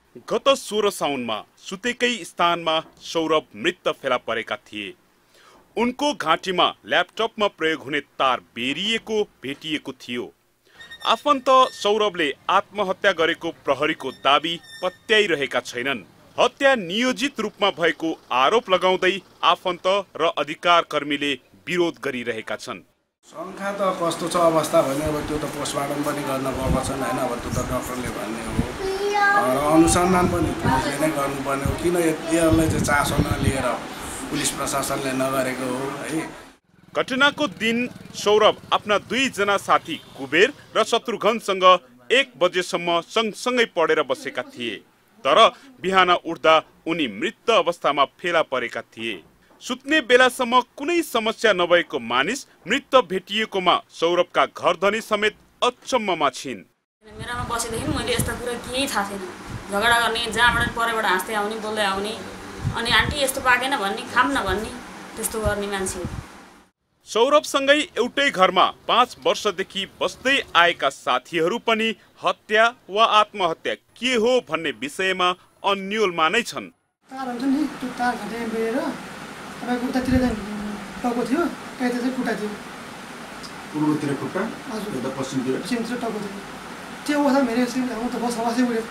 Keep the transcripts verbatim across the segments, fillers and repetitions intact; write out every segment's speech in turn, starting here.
गत सोह्र साउनमा सुतेकै स्थानमा सौरभ मृत फेला परेका थिए। उनको घाँटीमा ल्यापटपमा प्रयोग हुने तार बेरिएको भेटिएको थियो। आफन्त सौरभले आत्महत्या गरेको प्रहरीको दाबी पत्याइरहेका छैनन्। हत्या नियोजित रूपमा भएको आरोप लगाउँदै आफन्त र अधिकार कर्मीले विरोध गरिरहेका छन्। शङ्का त कस्तो छ अवस्था भने अब त्यो त पोस्टमार्टम पनि गर्न पर्छ हैन, अब त्यो त डाक्टरले भन्ने हो र अनुसन्धान पनि पुलिसले नै गर्नुपर्ने हो। किन यसलाई चाहिँ चासो नलिएर पुलिस प्रशासनले नगरेको हो है। घटनाको दिन सौरभ आफ्ना दुईजना साथी कुबेर र शत्रुघ्नसँग एक बजेसम्म सँगसँगै पढेर बसेका थिए। तर बिहान उठ्दा उनी मृत अवस्थामा फेला परेका थिए। सुत्ने बेलासम्म कुनै समस्या नभएको मानिस मृत भेटिएकोमा सौरभका घरधनी समेत अचम्ममा छिन्। मेरामा बसेदेखि मैले यस्ता कुरा केही थाहा छैन। झगडा गर्ने, जहाँबाट परबाट हाँस्दै आउने, बोल्दै आउने, अनि आन्टी यस्तो पाकेन भन्ने, खाम न भन्ने, त्यस्तो गर्ने मान्छे हो। सौरभसँगै एउटै घरमा पाँच वर्षदेखि बस्दै आएका साथीहरू पनि हत्या वा आत्महत्या के हो भन्ने विषयमा अन्योलमा नै छन्। तार हुन्छ नि, त्यो तार घाँटे बेरेर तपाईको उतातिर चाहिँ टाउको थियो, यता चाहिँ खुट्टा थियो। पूर्वतिर खुट्टा, यता पश्चिमतिर पश्चिमतिर टाउको थियो। त्यो अवस्था मेरो हामी त बस बसै उड्यो।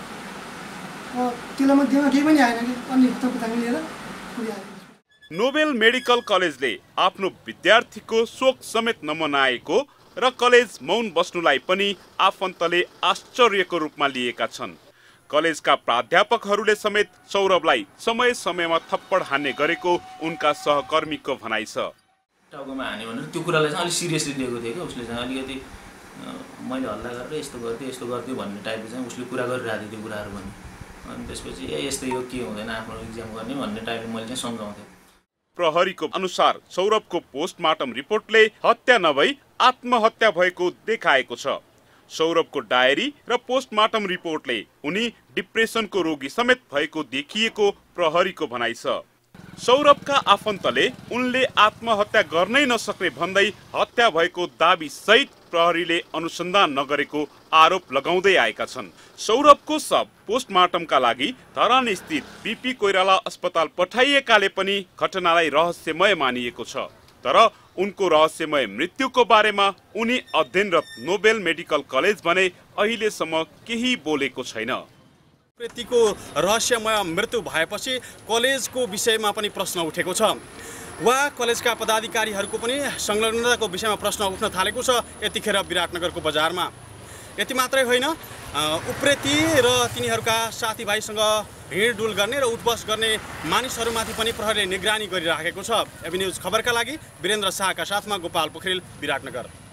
त्यसलाई मध्येमा केही पनि आएन कि अनि हतपता मिलेर उड्यो। नोबेल मेडिकल कलेजले आफ्नो विद्यार्थीको शोक समेत नमनाएको र कलेज मौन बस्नुलाई पनि आफन्तले आश्चर्यको रूपमा लिएका छन्। कलेजका प्राध्यापकहरूले समेत सौरभलाई समय समयमा थप्पड हान्ने गरेको उनका सहकर्मीको भनाइ छ। टाउकोमा हान्यो भनेर त्यो कुरालाई चाहिँ अलिक सिरियसली लिएको थियो कि उसले चाहिँ अलिकति मैले हल्ला गरेर यस्तो गर्थेँ यस्तो गर्थ्यो भन्ने टाइपको चाहिँ उसले कुरा गरिरहेको थियो त्यो कुराहरू पनि। अनि त्यसपछि ए यस्तो यो के हुँदैन आफ्नो इक्जाम गर्ने भन्ने टाइपले मैले चाहिँ सम्झाउँथेँ। प्रहरीको अनुसार सौरभको पोस्टमार्टम रिपोर्टले हत्या नभई आत्महत्या भएको देखाएको छ। सौरभको डायरी र पोस्टमार्टम रिपोर्टले उनी डिप्रेसनको रोगी समेत भएको देखिएको प्रहरीको भनाइ छ। सौरभका आफन्तले उनले आत्महत्या गर्नै नसक्ने भन्दै हत्या भएको दाबी सहित प्रहरीले अनुसन्धान नगरेको आरोप लगाउँदै आएका छन्। सौरभको शव पोस्टमार्टमका लागि धरान स्थित बीपी कोइराला अस्पताल पठाइएकाले पनि घटनालाई रहस्यमय मानिएको छ। तर उनको रहस्यमय मृत्युको बारेमा उनी अध्ययनरत नोबेल मेडिकल कलेज भने अहिलेसम्म केही बोलेको छैन। प्रतिको रहस्यमय मृत्यु भएपछि कलेजको विषयमा पनि प्रश्न उठेको छ वा कलेजका पदाधिकारीहरूको पनि संलग्नताको विषयमा प्रश्न उठ्न थालेको छ यतिखेर विराटनगरको बजारमा। यति मात्रै होइन, उप्रेती र तिनीहरूका साथीभाइसँग हिँडडुल गर्ने र उठबस गर्ने मानिसहरूमाथि पनि प्रहरीले निगरानी गरिराखेको छ। एबी न्युज खबरका लागि वीरेन्द्र शाहका साथमा गोपाल पोखरेल, विराटनगर।